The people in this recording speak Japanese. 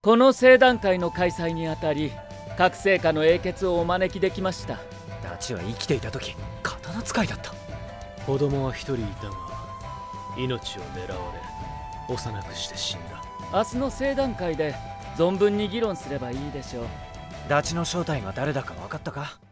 この聖壇会の開催にあたり、各聖火の英傑をお招きできました。 ダチは生きていた時刀使いだった。 子供は一人いたが命を狙われ幼くして死んだ。 明日の聖壇会で存分に議論すればいいでしょう。 ダチの正体が誰だか分かったか？